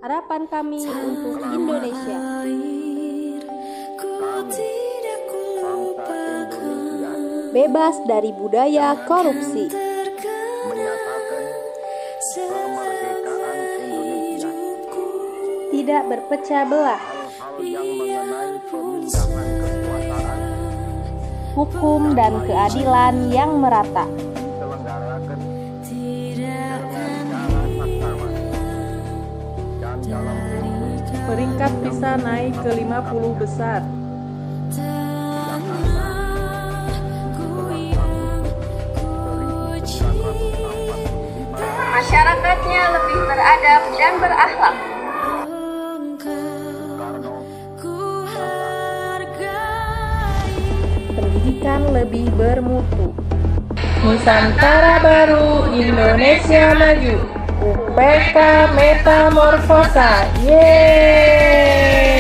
Harapan kami untuk Indonesia. Bebas dari budaya korupsi. Tidak berpecah belah. Hukum dan keadilan yang merata. Peringkat bisa naik ke 50 besar. Masyarakatnya lebih beradab dan berakhlak. Pendidikan lebih bermutu. Nusantara baru, Indonesia maju. UPK Metamorfosa. Yeay!